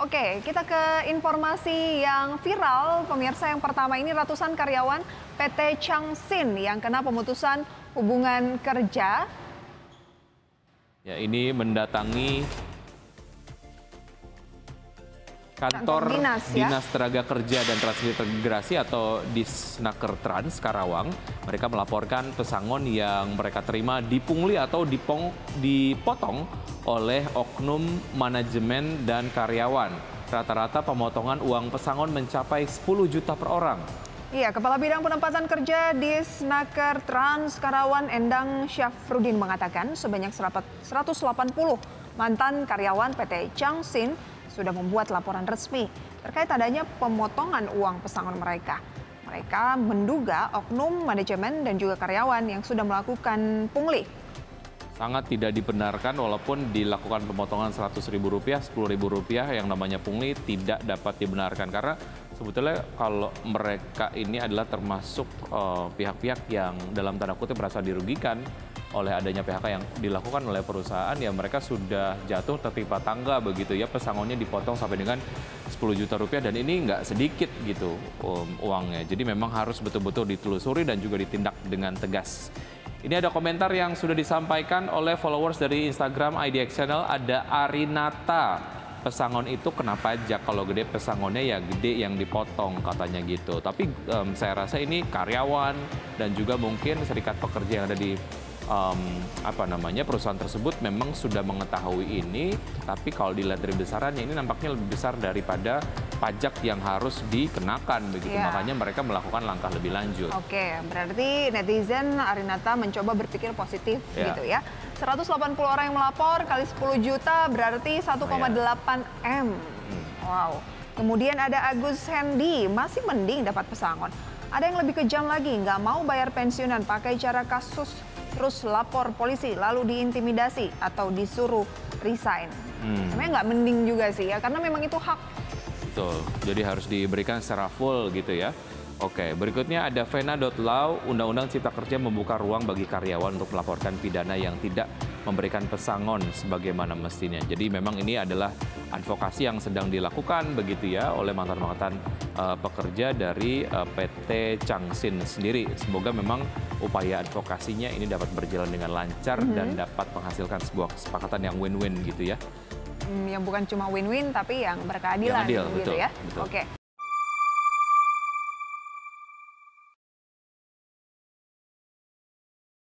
Oke, kita ke informasi yang viral. Pemirsa, yang pertama ini ratusan karyawan PT Changsin yang kena pemutusan hubungan kerja. Ya, ini mendatangi kantor Dinas Tenaga Kerja dan Transmigrasi atau Disnaker Trans Karawang. Mereka melaporkan pesangon yang mereka terima dipungli atau dipotong oleh oknum manajemen dan karyawan. Rata-rata pemotongan uang pesangon mencapai 10 juta per orang. Iya, Kepala Bidang Penempatan Kerja Disnaker Trans Karawang Endang Syafruddin mengatakan sebanyak 180 mantan karyawan PT Changsin sudah membuat laporan resmi terkait adanya pemotongan uang pesangon mereka. Mereka menduga oknum manajemen dan juga karyawan yang sudah melakukan pungli. Sangat tidak dibenarkan walaupun dilakukan pemotongan Rp100.000, Rp10.000 yang namanya pungli tidak dapat dibenarkan karena sebetulnya kalau mereka ini adalah termasuk pihak-pihak yang dalam tanda kutip merasa dirugikan oleh adanya PHK yang dilakukan oleh perusahaan, ya mereka sudah jatuh tertimpa tangga begitu ya, pesangonnya dipotong sampai dengan 10 juta rupiah dan ini nggak sedikit gitu uangnya. Jadi memang harus betul-betul ditelusuri dan juga ditindak dengan tegas. Ini ada komentar yang sudah disampaikan oleh followers dari Instagram IDX Channel, ada Arinata. Pesangon itu kena pajak, kalau gede pesangonnya ya gede yang dipotong katanya gitu. Tapi saya rasa ini karyawan dan juga mungkin serikat pekerja yang ada di perusahaan tersebut memang sudah mengetahui ini, tapi kalau dilihat dari besarannya ini nampaknya lebih besar daripada pajak yang harus dikenakan begitu. Ya. Makanya mereka melakukan langkah lebih lanjut. Oke, berarti netizen Arinata mencoba berpikir positif gitu ya. 180 orang yang melapor kali 10 juta berarti 1,8 M. Wow. Kemudian ada Agus Hendy, masih mending dapat pesangon. Ada yang lebih kejam lagi, nggak mau bayar pensiunan, pakai cara kasus terus lapor polisi, lalu diintimidasi atau disuruh resign. Sebenarnya nggak mending juga sih ya, karena memang itu hak. Betul, jadi harus diberikan secara full gitu ya. Oke, berikutnya ada Vena.law, Undang-Undang Cipta Kerja membuka ruang bagi karyawan untuk melaporkan pidana yang tidak memberikan pesangon sebagaimana mestinya. Jadi memang ini adalah advokasi yang sedang dilakukan begitu ya oleh mantan-mantan pekerja dari PT Changsin sendiri. Semoga memang upaya advokasinya ini dapat berjalan dengan lancar dan dapat menghasilkan sebuah kesepakatan yang win-win gitu ya. Yang bukan cuma win-win tapi yang berkeadilan yang adil, gitu betul, ya. Betul. Oke.